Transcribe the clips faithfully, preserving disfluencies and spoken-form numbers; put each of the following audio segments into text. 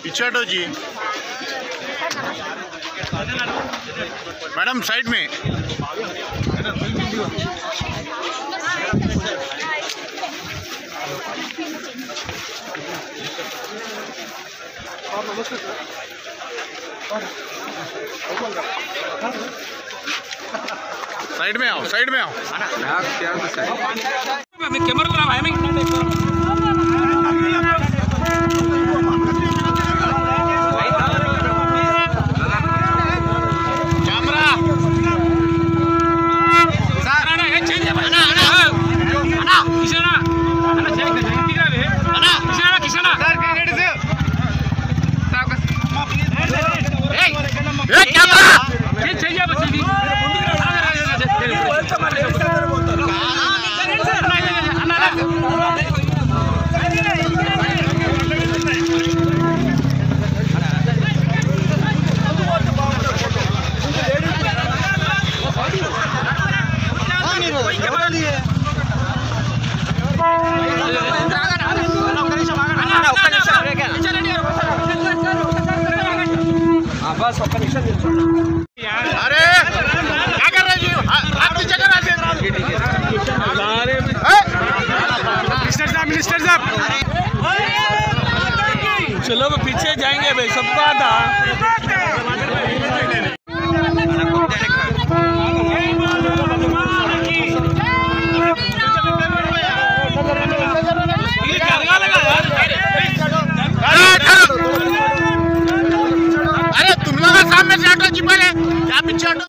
पीछे हटो जी मैडम, साइड में। साइड में आओ, साइड में आओ। बस अरे क्या कर रहे जी? आपकी जगह मिनिस्टर साहब, मिनिस्टर साहब चलो पीछे जाएंगे भाई, सबको आता सामने से हटो जी, पहले क्या पीछे हटो।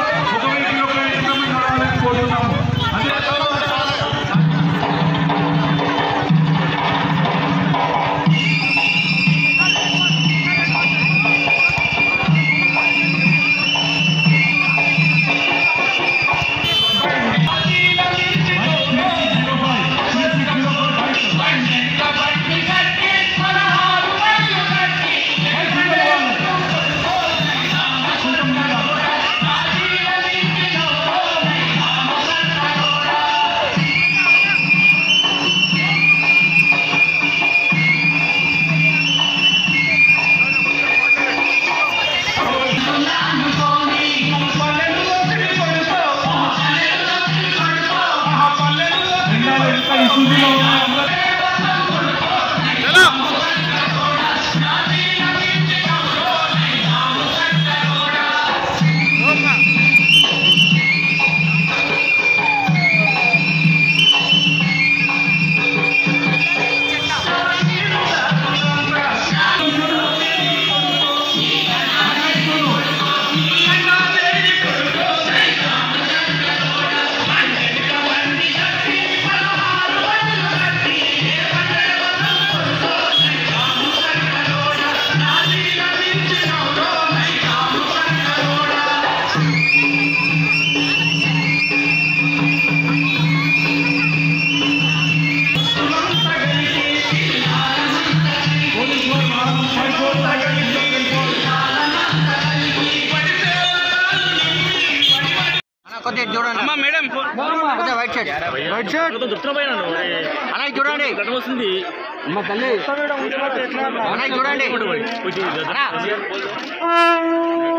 అమ్మా madam white shirt white shirt అన్నయ్య చూడండి వస్తుంది అమ్మ తల్లి అన్నయ్య చూడండి